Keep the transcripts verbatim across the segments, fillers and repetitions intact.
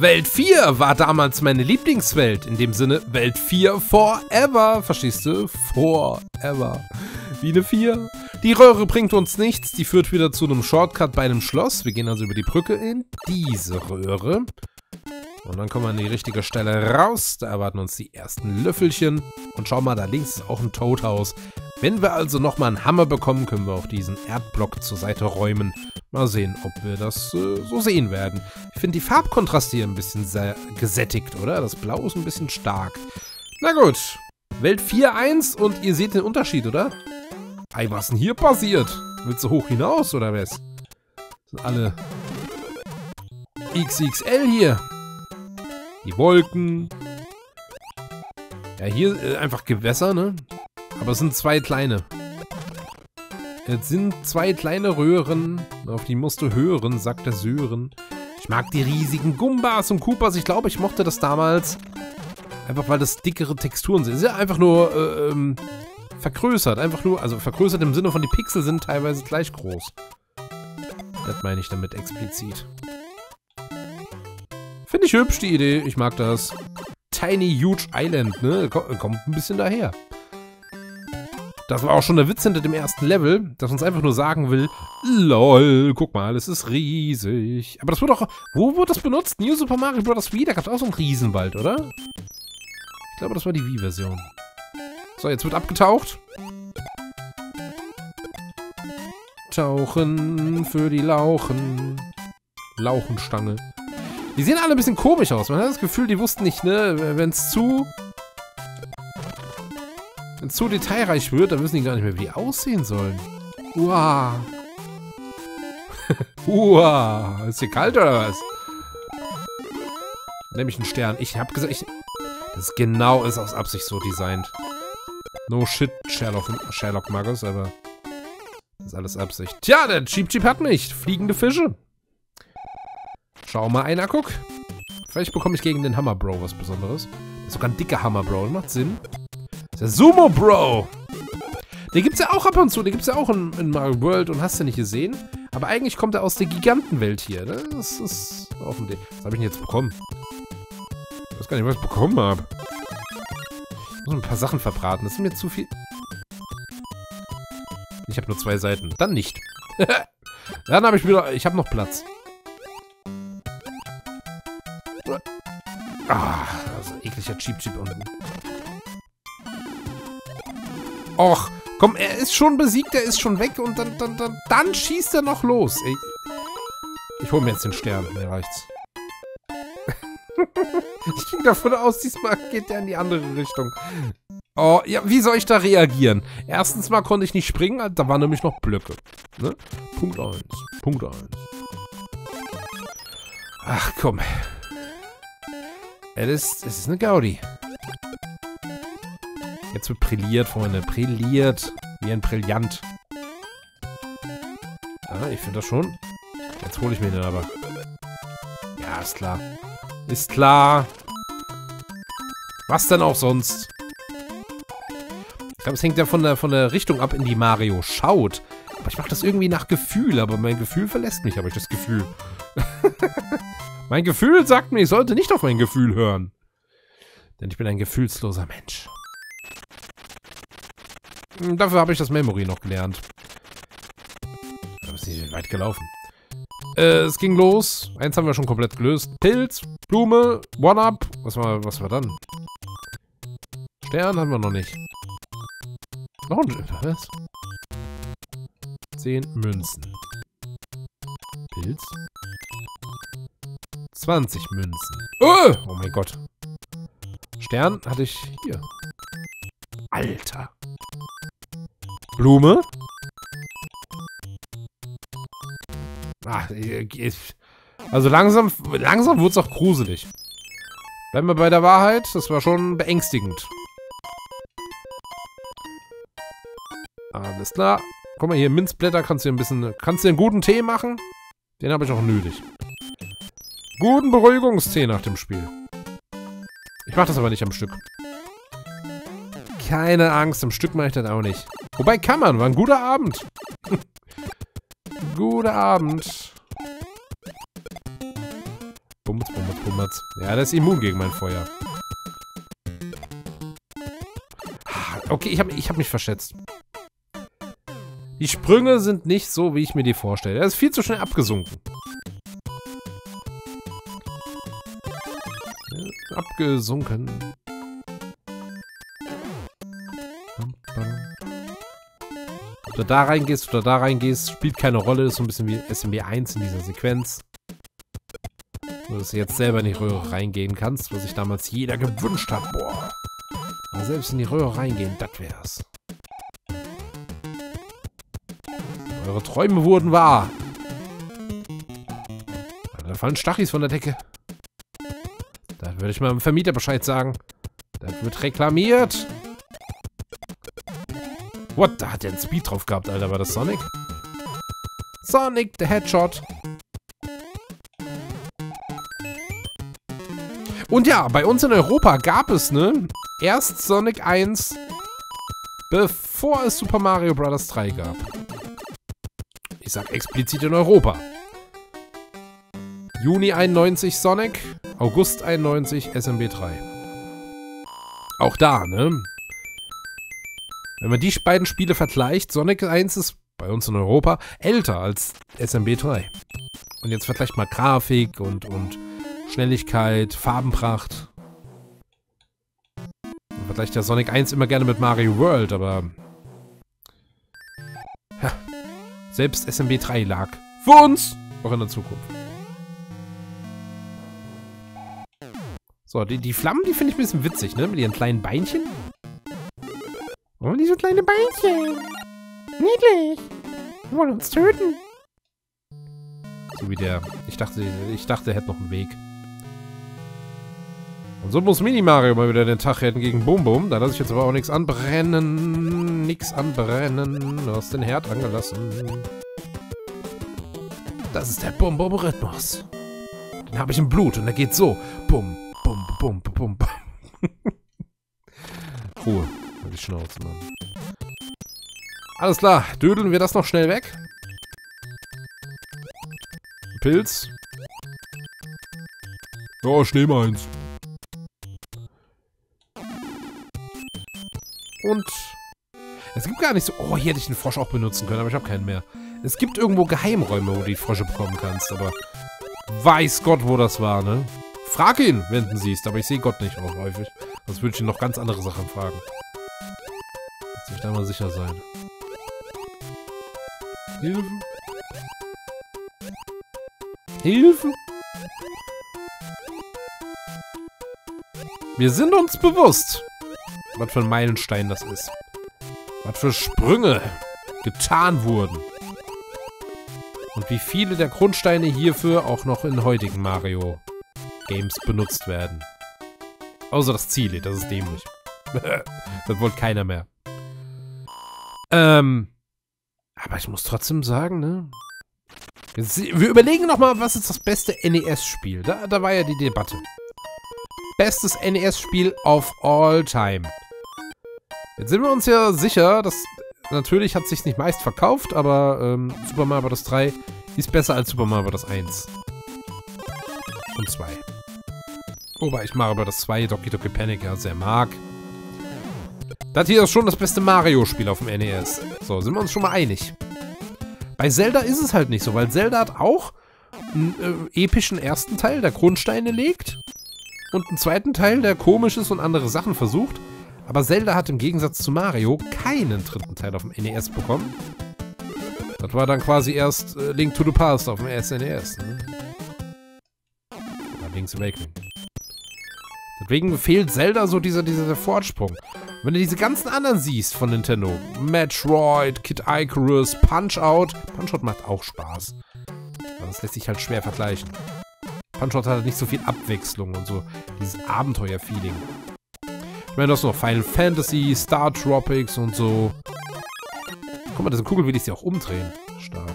Welt vier war damals meine Lieblingswelt. In dem Sinne, Welt vier forever. Verstehst du? Forever. Wie eine vier. Die Röhre bringt uns nichts. Die führt wieder zu einem Shortcut bei einem Schloss. Wir gehen also über die Brücke in diese Röhre. Und dann kommen wir an die richtige Stelle raus. Da erwarten uns die ersten Löffelchen. Und schau mal, da links ist auch ein Toadhaus. Wenn wir also nochmal einen Hammer bekommen, können wir auch diesen Erdblock zur Seite räumen. Mal sehen, ob wir das äh, so sehen werden. Ich finde die Farbkontraste hier ein bisschen sehr gesättigt, oder? Das Blau ist ein bisschen stark. Na gut. Welt vier eins und ihr seht den Unterschied, oder? Ei, was denn hier passiert? Willst du hoch hinaus, oder was? Sind alle X X L hier. Die Wolken. Ja, hier äh, einfach Gewässer, ne? Aber es sind zwei kleine. Es sind zwei kleine Röhren. Auf die musst du hören, sagt der Sören. Ich mag die riesigen Gumbas und Koopas. Ich glaube, ich mochte das damals. Einfach weil das dickere Texturen sind. Es ist ja einfach nur äh, ähm, vergrößert. Einfach nur, also vergrößert im Sinne von, die Pixel sind teilweise gleich groß. Das meine ich damit explizit. Finde ich hübsch, die Idee. Ich mag das. Tiny Huge Island, ne? Kommt ein bisschen daher. Das war auch schon der Witz hinter dem ersten Level, das uns einfach nur sagen will, lol, guck mal, es ist riesig. Aber das wurde auch, wo wurde das benutzt? New Super Mario Bros. Wii, da gab es auch so einen Riesenwald, oder? Ich glaube, das war die Wii-Version. So, jetzt wird abgetaucht. Tauchen für die Lauchen. Lauchenstange. Die sehen alle ein bisschen komisch aus. Man hat das Gefühl, die wussten nicht, ne, wenn es zu... Wenn es zu detailreich wird, dann wissen die gar nicht mehr, wie die aussehen sollen. Uah. Uah. Ist hier kalt oder was? Nämlich einen Stern. Ich hab gesagt, ich... Das ist genau, ist aus Absicht so designt. No shit, Sherlock, Sherlock Magus, aber... Das ist alles Absicht. Tja, der Cheep Cheep hat mich. Fliegende Fische. Schau mal einer, guck. Vielleicht bekomme ich gegen den Hammer Bro was Besonderes. Das ist sogar ein dicker Hammer Bro. Das macht Sinn. Der Sumo Bro. Den gibt's ja auch ab und zu. Den gibt's ja auch in, in Mario World und hast du nicht gesehen. Aber eigentlich kommt er aus der Gigantenwelt hier. Ne? Das ist auch ein Ding. Was habe ich denn jetzt bekommen? Ich weiß gar nicht, was ich bekommen habe. Ich muss ein paar Sachen verbraten. Das ist mir zu viel. Ich habe nur zwei Seiten. Dann nicht. Dann habe ich wieder... Ich habe noch Platz. Ah, das ist ein ekliger Cheep Cheep unten. Och, komm, er ist schon besiegt, er ist schon weg und dann, dann, dann, dann schießt er noch los. Ey. Ich hole mir jetzt den Stern, mir reicht's. Ich ging davon aus, diesmal geht der in die andere Richtung. Oh, ja, wie soll ich da reagieren? Erstens mal konnte ich nicht springen, da waren nämlich noch Blöcke. Ne? Punkt eins. Punkt eins. Ach, komm. Es ist, es ist eine Gaudi. Jetzt wird brilliert, Freunde. Brilliert. Wie ein Brillant. Ja, ich finde das schon. Jetzt hole ich mir den aber. Ja, ist klar. Ist klar. Was denn auch sonst? Ich glaube, es hängt ja von der, von der Richtung ab, in die Mario schaut. Aber ich mache das irgendwie nach Gefühl. Aber mein Gefühl verlässt mich, habe ich das Gefühl. Mein Gefühl sagt mir, ich sollte nicht auf mein Gefühl hören. Denn ich bin ein gefühlsloser Mensch. Dafür habe ich das Memory noch gelernt. Da ist nicht weit gelaufen. Äh, es ging los. Eins haben wir schon komplett gelöst. Pilz, Blume, One-Up. Was war, was war dann? Stern haben wir noch nicht. Noch ein... Was? Zehn Münzen. Pilz. zwanzig Münzen. Oh, oh mein Gott. Stern hatte ich hier. Alter. Blume. Ach, also langsam, langsam wurde es auch gruselig. Bleiben wir bei der Wahrheit. Das war schon beängstigend. Alles klar. Guck mal hier, Minzblätter. Kannst du dir ein bisschen, kannst du dir einen guten Tee machen? Den habe ich auch nötig. Guten Beruhigungstee nach dem Spiel. Ich mache das aber nicht am Stück. Keine Angst, am Stück mache ich das auch nicht. Wobei kann man, war ein guter Abend. Guter Abend. Bums, bums, rumgefummert. Ja, der ist immun gegen mein Feuer. Okay, ich habe ich hab mich verschätzt. Die Sprünge sind nicht so, wie ich mir die vorstelle. Er ist viel zu schnell abgesunken. Ja, abgesunken. Ob du da reingehst oder da reingehst, spielt keine Rolle. Das ist so ein bisschen wie S M B eins in dieser Sequenz. Nur, dass du jetzt selber in die Röhre reingehen kannst, was sich damals jeder gewünscht hat. Boah. Aber selbst in die Röhre reingehen, das wär's. Eure Träume wurden wahr. Da fallen Stachis von der Decke. Da würde ich mal dem Vermieter Bescheid sagen. Das wird reklamiert. What? Da hat der einen Speed drauf gehabt, Alter. War das Sonic? Sonic the Hedgehog. Und ja, bei uns in Europa gab es, ne, erst Sonic eins, bevor es Super Mario Bros. drei gab. Ich sag explizit in Europa. Juni einundneunzig Sonic, August einundneunzig S M B drei. Auch da, ne? Wenn man die beiden Spiele vergleicht, Sonic eins ist bei uns in Europa älter als S M B drei. Und jetzt vergleicht mal Grafik und, und Schnelligkeit, Farbenpracht. Man vergleicht ja Sonic eins immer gerne mit Mario World, aber ja, selbst S M B drei lag für uns auch in der Zukunft. So, die, die Flammen, die finde ich ein bisschen witzig, ne? Mit ihren kleinen Beinchen. Oh, diese kleine Beinchen. Niedlich. Die wollen uns töten. So wie der. Ich dachte, ich dachte, er hätte noch einen Weg. Und so muss Mini-Mario mal wieder den Tag retten gegen Boom Boom. Da lasse ich jetzt aber auch nichts anbrennen. Nix anbrennen. Du hast den Herd angelassen. Das ist der Boom Boom Rhythmus. Den habe ich im Blut und der geht so. Bum, bum, bum, bum, bum. Ruhe. Die Schnauze, Mann. Alles klar. Dödeln wir das noch schnell weg. Pilz. Ja, ich nehme eins. Und es gibt gar nicht so... Oh, hier hätte ich den Frosch auch benutzen können, aber ich habe keinen mehr. Es gibt irgendwo Geheimräume, wo du die Frösche bekommen kannst, aber weiß Gott, wo das war, ne? Frag ihn, wenn du ihn siehst, aber ich sehe Gott nicht auch häufig. Sonst würde ich ihn noch ganz andere Sachen fragen. Lass mich da mal sicher sein. Hilfe. Hilfe. Wir sind uns bewusst, was für ein Meilenstein das ist. Was für Sprünge getan wurden. Und wie viele der Grundsteine hierfür auch noch in heutigen Mario-Games benutzt werden. Außer das Ziel, das ist dämlich. Das wollte keiner mehr. Ähm, aber ich muss trotzdem sagen, ne? Wir überlegen nochmal, was ist das beste N E S-Spiel? Da, da war ja die Debatte. Bestes N E S-Spiel of all time. Jetzt sind wir uns ja sicher, dass... Natürlich hat es sich nicht meist verkauft, aber ähm, Super Mario Bros. drei ist besser als Super Mario Bros. eins. Und zwei. Wobei ich Mario Bros. zwei Doki Doki Panic ja sehr mag. Das hier ist schon das beste Mario-Spiel auf dem N E S. So, sind wir uns schon mal einig. Bei Zelda ist es halt nicht so, weil Zelda hat auch einen äh, epischen ersten Teil, der Grundsteine legt. Und einen zweiten Teil, der komisch ist und andere Sachen versucht. Aber Zelda hat im Gegensatz zu Mario keinen dritten Teil auf dem N E S bekommen. Das war dann quasi erst äh, Link to the Past auf dem S N E S. Ne? Oder Link's Awakening. Deswegen fehlt Zelda so dieser, dieser Fortsprung. Wenn du diese ganzen anderen siehst von Nintendo, Metroid, Kid Icarus, Punch-Out. Punch-Out macht auch Spaß. Aber das lässt sich halt schwer vergleichen. Punch-Out hat halt nicht so viel Abwechslung und so dieses Abenteuer-Feeling. Ich meine, du hast noch Final Fantasy, Star Tropics und so. Guck mal, diese Kugel will ich sie auch umdrehen. Stark.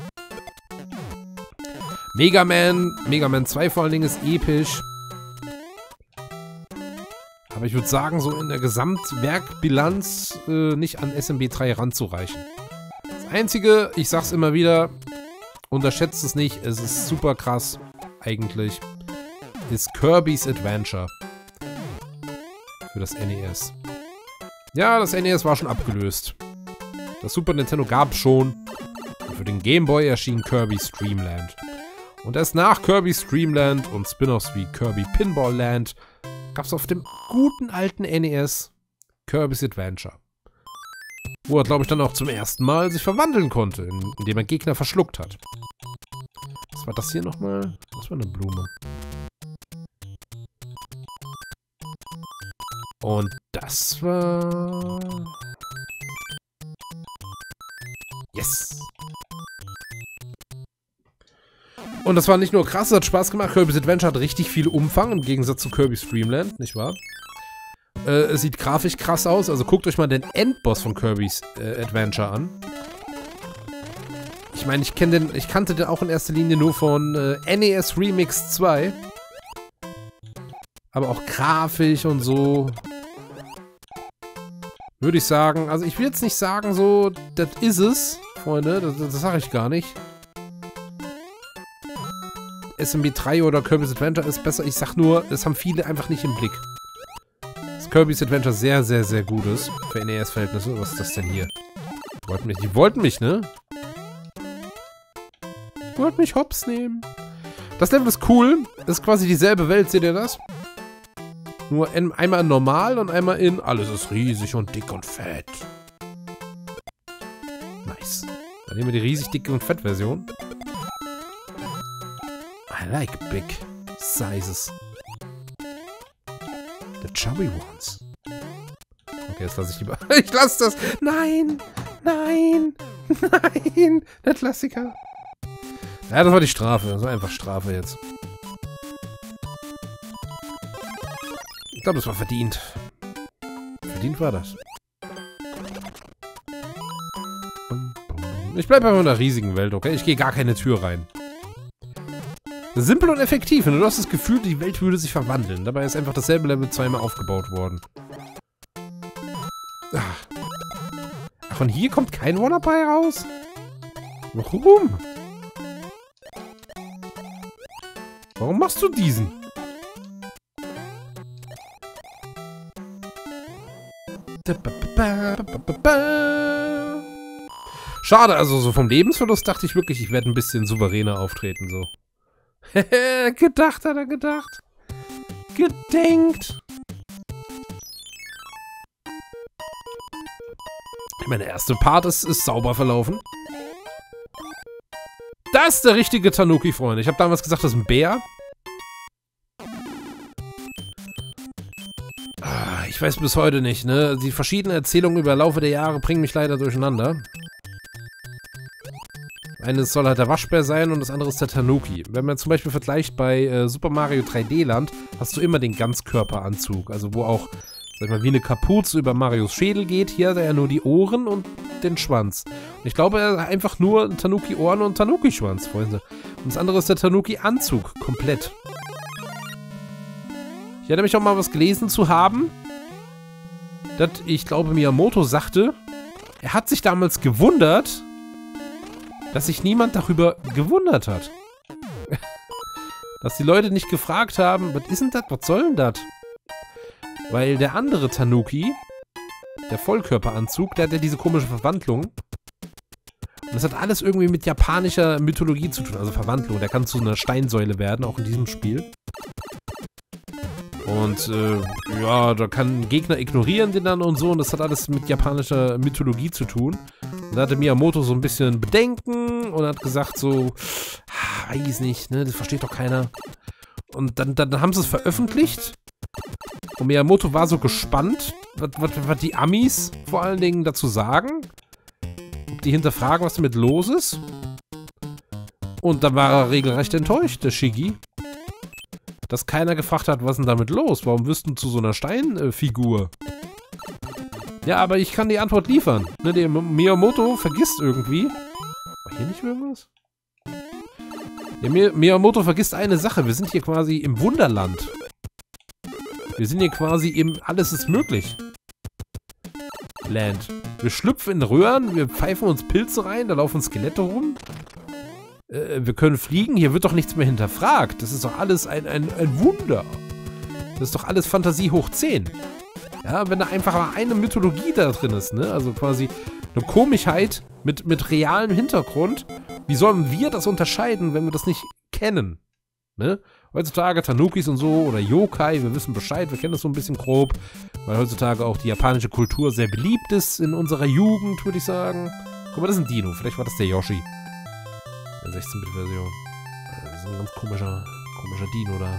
Mega Man, Mega Man zwei vor allen Dingen ist episch. Aber ich würde sagen, so in der Gesamtwerkbilanz äh, nicht an S M B drei ranzureichen. Das Einzige, ich sag's immer wieder, unterschätzt es nicht, es ist super krass, eigentlich. ist Kirby's Adventure. Für das N E S. Ja, das N E S war schon abgelöst. Das Super Nintendo gab es schon. Und für den Game Boy erschien Kirby's Dream Land. Und erst nach Kirby's Dream Land und Spin-offs wie Kirby Pinball Land gab es auf dem guten alten N E S Kirby's Adventure. Wo er, glaube ich, dann auch zum ersten Mal sich verwandeln konnte, indem er Gegner verschluckt hat. Was war das hier nochmal? Das war eine Blume. Und das war... Yes! Und das war nicht nur krass, es hat Spaß gemacht. Kirby's Adventure hat richtig viel Umfang, im Gegensatz zu Kirby's Dream Land, nicht wahr? Äh, es sieht grafisch krass aus, also guckt euch mal den Endboss von Kirby's äh, Adventure an. Ich meine, ich kenne den, ich kannte den auch in erster Linie nur von äh, N E S Remix zwei. Aber auch grafisch und so. Würde ich sagen, also ich will jetzt nicht sagen so, das ist es, Freunde, das, das sage ich gar nicht. S M B drei oder Kirby's Adventure ist besser, ich sag nur, das haben viele einfach nicht im Blick. Dass Kirby's Adventure sehr, sehr, sehr gut ist für N E S-Verhältnisse. Was ist das denn hier? Die wollten mich, die wollten mich, ne? Die wollten mich hops nehmen. Das Level ist cool, das ist quasi dieselbe Welt, seht ihr das? Nur in, einmal in normal und einmal in alles ist riesig und dick und fett. Nice. Dann nehmen wir die riesig dicke und fett Version. I like big sizes. The chubby ones. Okay, jetzt lasse ich lieber. Ich lasse das. Nein! Nein! Nein! Der Klassiker. Ja, das war die Strafe. Das war einfach Strafe jetzt. Ich glaube, das war verdient. Verdient war das. Ich bleibe einfach in einer riesigen Welt, okay? Ich gehe gar keine Tür rein. Simpel und effektiv. Und du hast das Gefühl, die Welt würde sich verwandeln. Dabei ist einfach dasselbe Level zweimal aufgebaut worden. Ach. Ach, und hier kommt kein Wannabe raus? Warum? Warum machst du diesen? Schade, also so vom Lebensverlust dachte ich wirklich, ich werde ein bisschen souveräner auftreten, so. Gedacht hat er gedacht. Gedenkt. Meine erste Part ist, ist sauber verlaufen. Das ist der richtige Tanuki, Freunde. Ich habe damals gesagt, das ist ein Bär. Ah, ich weiß bis heute nicht, ne? Die verschiedenen Erzählungen über Laufe der Jahre bringen mich leider durcheinander. Eines soll halt der Waschbär sein und das andere ist der Tanuki. Wenn man zum Beispiel vergleicht bei äh, Super Mario drei D Land, hast du immer den Ganzkörperanzug. Also wo auch, sag ich mal, wie eine Kapuze über Marios Schädel geht. Hier hat er ja nur die Ohren und den Schwanz. Und ich glaube, er hat einfach nur Tanuki-Ohren und Tanuki-Schwanz, Freunde. Und das andere ist der Tanuki-Anzug. Komplett. Ich hätte mich auch mal was gelesen zu haben, dass, ich glaube, Miyamoto sagte, er hat sich damals gewundert, dass sich niemand darüber gewundert hat. Dass die Leute nicht gefragt haben, was ist denn das, was soll denn das? Weil der andere Tanuki, der Vollkörperanzug, der hat ja diese komische Verwandlung. Und das hat alles irgendwie mit japanischer Mythologie zu tun, also Verwandlung. Der kann zu einer Steinsäule werden, auch in diesem Spiel. Und, äh, ja, da kann ein Gegner ignorieren den dann und so. Und das hat alles mit japanischer Mythologie zu tun. Und da hatte Miyamoto so ein bisschen Bedenken und hat gesagt so, ah, weiß nicht, ne, das versteht doch keiner. Und dann, dann haben sie es veröffentlicht. Und Miyamoto war so gespannt, was, was, was die Amis vor allen Dingen dazu sagen. Ob die hinterfragen, was damit los ist. Und dann war er regelrecht enttäuscht, der Shiggy. Dass keiner gefragt hat, was ist denn damit los? Warum wirst du zu so einer Steinfigur? Ja, aber ich kann die Antwort liefern. Ne, der Miyamoto vergisst irgendwie. War hier nicht irgendwas? Der Mi Miyamoto vergisst eine Sache. Wir sind hier quasi im Wunderland. Wir sind hier quasi im Alles ist möglich Land. Wir schlüpfen in Röhren, wir pfeifen uns Pilze rein, da laufen Skelette rum. äh, wir können fliegen, hier wird doch nichts mehr hinterfragt. Das ist doch alles ein, ein, ein Wunder. Das ist doch alles Fantasie hoch zehn. Ja, wenn da einfach mal eine Mythologie da drin ist, ne? Also quasi eine Komischheit mit, mit realem Hintergrund. Wie sollen wir das unterscheiden, wenn wir das nicht kennen? Ne? Heutzutage Tanukis und so oder Yokai, wir wissen Bescheid, wir kennen das so ein bisschen grob, weil heutzutage auch die japanische Kultur sehr beliebt ist in unserer Jugend, würde ich sagen. Guck mal, das ist ein Dino, vielleicht war das der Yoshi. Der sechzehn-Bit-Version. Das ist ein ganz komischer, komischer Dino da.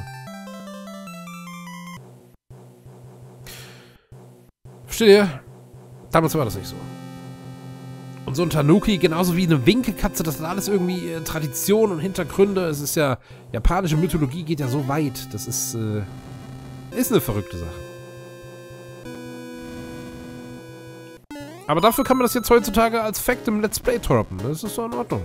Versteht ihr? Damals war das nicht so. Und so ein Tanuki, genauso wie eine Winkelkatze, das sind alles irgendwie äh, Tradition und Hintergründe. Es ist ja, japanische Mythologie geht ja so weit. Das ist, äh, ist eine verrückte Sache. Aber dafür kann man das jetzt heutzutage als Fact im Let's Play droppen. Das ist doch in Ordnung.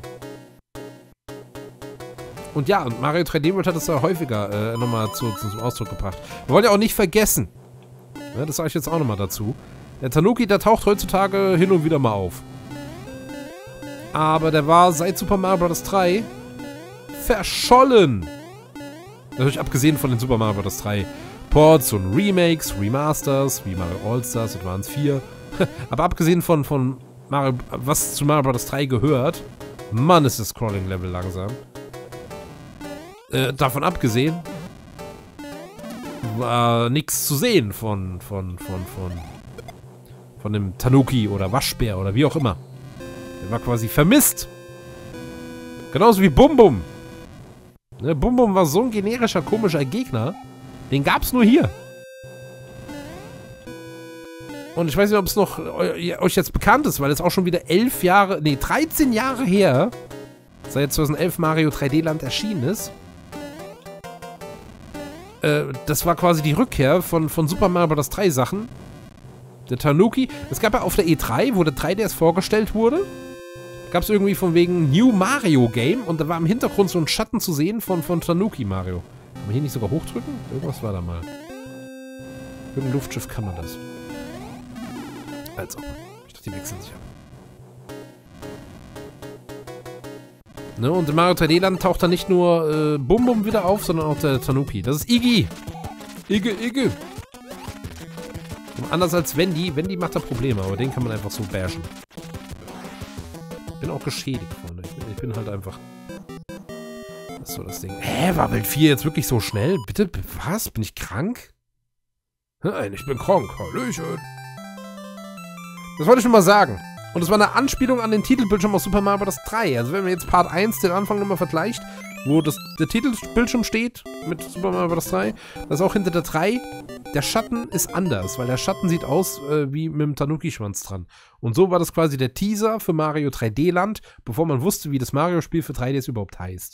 Und ja, und Mario drei D World hat das ja häufiger äh, nochmal zu, zu, zum Ausdruck gebracht. Wir wollen ja auch nicht vergessen, ja, das sage ich jetzt auch nochmal dazu, der Tanuki, der taucht heutzutage hin und wieder mal auf. Aber der war seit Super Mario Bros. drei verschollen. Natürlich abgesehen von den Super Mario Bros. drei Ports und Remakes, Remasters, wie Mario All-Stars, Advance vier. Aber abgesehen von, von Mario, was zu Mario Bros. drei gehört, Mann, ist das Scrolling-Level langsam. Äh, davon abgesehen, war nichts zu sehen von, von, von, von, von dem Tanuki oder Waschbär oder wie auch immer. Der war quasi vermisst. Genauso wie Bum Bum. Ne, Bum Bum war so ein generischer, komischer Gegner. Den gab's nur hier. Und ich weiß nicht, ob es noch euch jetzt bekannt ist, weil es auch schon wieder elf Jahre, nee, dreizehn Jahre her, seit zweitausendelf Mario drei D Land erschienen ist. Äh, das war quasi die Rückkehr von, von Super Mario Bros. drei Sachen. Der Tanuki. Es gab ja auf der E drei, wo der drei D S vorgestellt wurde, gab es irgendwie von wegen New Mario Game und da war im Hintergrund so ein Schatten zu sehen von, von Tanuki Mario. Kann man hier nicht sogar hochdrücken? Irgendwas war da mal. Für ein Luftschiff kann man das. Als ob. Ich dachte, die wechseln sich ab. Ne, und in Mario drei D Land taucht da nicht nur äh, Bum Bum wieder auf, sondern auch der Tanuki. Das ist Iggy. Iggy, Iggy. Und anders als Wendy. Wendy macht da Probleme, aber den kann man einfach so bashen. Ich bin auch geschädigt, Freunde. Ich bin, ich bin halt einfach... Das ist so das Ding. Hä, war Welt vier jetzt wirklich so schnell? Bitte, was? Bin ich krank? Nein, ich bin krank. Hallöchen. Das wollte ich schon mal sagen. Und das war eine Anspielung an den Titelbildschirm aus Super Mario Bros. drei. Also wenn man jetzt Part eins den Anfang nochmal vergleicht, wo das, der Titelbildschirm steht mit Super Mario Bros. drei, das ist auch hinter der drei. Der Schatten ist anders, weil der Schatten sieht aus äh, wie mit dem Tanuki-Schwanz dran. Und so war das quasi der Teaser für Mario drei D Land, bevor man wusste, wie das Mario-Spiel für drei D S überhaupt heißt.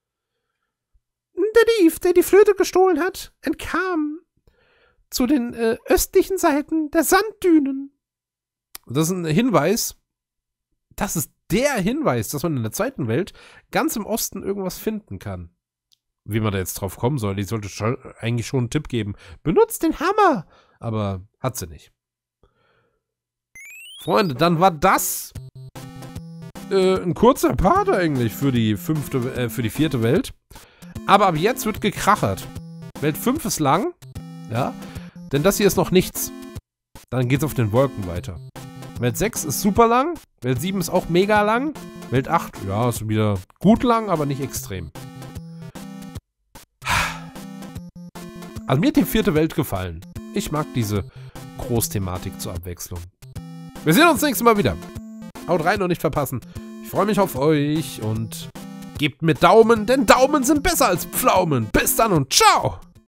Der Dieb, der die Flöte gestohlen hat, entkam zu den äh, östlichen Seiten der Sanddünen. Das ist ein Hinweis, das ist der Hinweis, dass man in der zweiten Welt ganz im Osten irgendwas finden kann. Wie man da jetzt drauf kommen soll, die sollte schon, eigentlich schon einen Tipp geben. Benutzt den Hammer! Aber hat sie nicht. Freunde, dann war das äh, ein kurzer Part eigentlich für die fünfte, äh, für die vierte Welt. Aber ab jetzt wird gekrachert. Welt fünf ist lang, ja, denn das hier ist noch nichts. Dann geht's auf den Wolken weiter. Welt sechs ist super lang, Welt sieben ist auch mega lang, Welt acht, ja, ist wieder gut lang, aber nicht extrem. Also mir hat die vierte Welt gefallen. Ich mag diese Großthematik zur Abwechslung. Wir sehen uns nächstes Mal wieder. Haut rein und nicht verpassen. Ich freue mich auf euch und gebt mir Daumen, denn Daumen sind besser als Pflaumen. Bis dann und ciao!